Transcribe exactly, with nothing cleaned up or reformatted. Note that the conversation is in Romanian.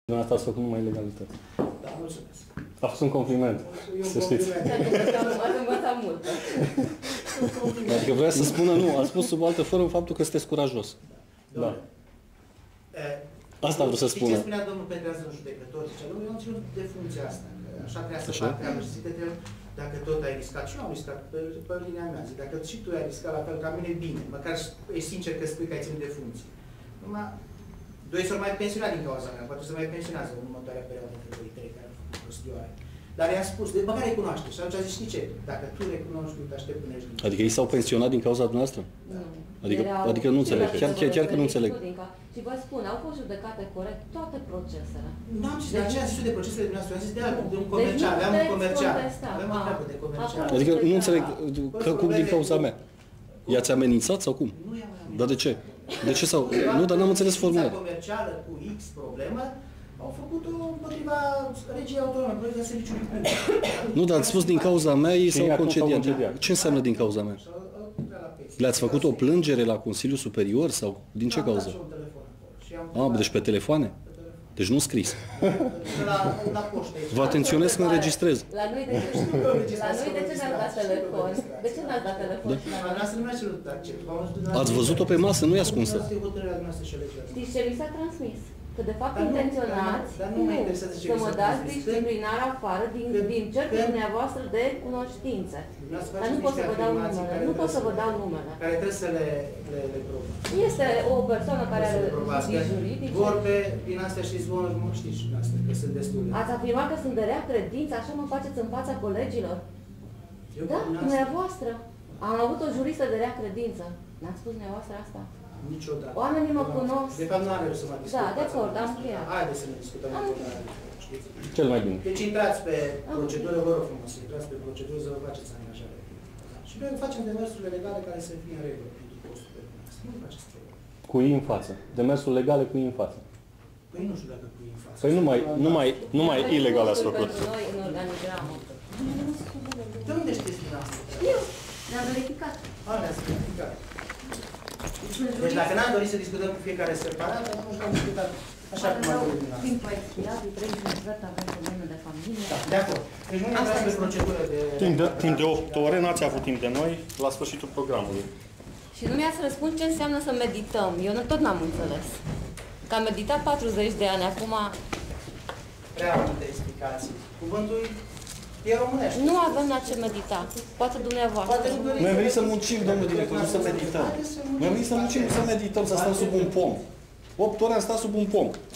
Dumneavoastră ați făcut numai legalitate. Da, mulțumesc. A fost un compliment, E un să știți. compliment. Ați învățat mult. Adică vrea să spună nu, a spus sub altă formă faptul că sunteți curajos. Da. Asta vreau să spună. Știi ce spunea domnul Petrează, un judecător? Zicea, domnul, eu am ținut de funcția asta. Că așa trebuia să fac treabă și zic că dacă tot ai riscat, și eu am riscat pe, pe linia mea, zic, dacă și tu ai riscat la fel ca mine, bine. Măcar e sincer că spui că ai ținut de funcție. Numai, doi s-au mai pensionat din cauza mea, poate să mai pensionează în următoarea perioadă între doi trei, care a fost prostioare. Dar i-am spus, de măcar recunoaște. Și atunci a zis, știi ce? Dacă tu recunoști, nu te aștept până ești. Adică ei s-au pensionat din cauza dumneavoastră? Da. Adică, adică nu înțeleg. Chiar, chiar, chiar că nu înțeleg. Și vă spun, au fost judecate corect toate procesele. Nu am zis de aceea zis de procesele dumneavoastră, am zis de altul, de un comercial, aveam un comercial. Aveam o treabă de comercial. Adică nu înțeleg că cum din cauza mea. I-ați amenințat sau cum? Nu i-am amenințat. Dar de ce? De ce sau? Nu, dar n-am înțeles formula. Comercială cu X problemă, au făcut-o împotriva regiei autonome, împotriva serviciului public. Nu, dar ați spus din cauza mea, ei s-au concediat. Ce înseamnă din cauza mea? Le-ați făcut o plângere la Consiliul Superior sau din ce cauză? Ah, deci pe telefoane? Deci nu scris. Vă atenționez că înregistrez. La noi de ce, la noi de ce ne-ați dat telefon? De ce ne-ați dat telefon? Ați văzut-o pe masă, nu e ascunsă. Știți ce mi s-a transmis? Că de fapt intenționați să mă dați disciplinar afară din, din cercul dumneavoastră de cunoștințe. Dar nu pot să vă dau numele. Nu pot să vă dau numele. Care trebuie să le, le, le probați. Este o persoană care are studii juridice. Vorbe, din astea și zvonuri, nu știți și astea, că sunt destule. Ați afirmat că sunt de rea credință, așa mă faceți în fața colegilor? Eu, Da, dumneavoastră. Am avut o juristă de rea credință. N-ați spus dumneavoastră asta? Niciodată. Oamenii mă cunosc. De fapt, nu are rost să mă discut. Da, de acord, am încheiat. Haideți să ne discutăm. Cel mai bine. Deci intrați pe procedură, vă rog frumos, intrați pe procedură să vă faceți angajare. Și noi facem demersurile legale care să fie în regulă pentru postul de dumneavoastră. Nu faceți treaba. Cu ei în față. Demersul legale cu ei în față. Păi nu știu dacă cu ei în față. Păi numai, numai, numai ilegal ați făcut. Pentru noi în organigramă. De unde știți din asta? Eu le-am verificat. A, le-ați verificat. Deci dacă n-am dorit să discutăm cu fiecare separat, atunci am discutat așa cum am dorit din asta. Timpul a expirat, îi trei jumătate, avem probleme de familie. Da, de acord. Deci nu intrați pe procedură de... Timp de, timp de opt ore n-ați avut timp de noi la sfârșitul programului. Și nu mi-ați răspuns ce înseamnă să medităm. Eu nu, tot n-am înțeles. Că am meditat patruzeci de ani, acum... Prea multe explicații. Cuvântul e românește. Nu avem la ce medita. Poate dumneavoastră. Poate nu doriți Noi am venit să vedeți- muncim, domnul director, nu să medităm. Haideți să Noi am venit să muncim, nu să medităm, să stăm sub un pom. opt ore am stat sub un pom.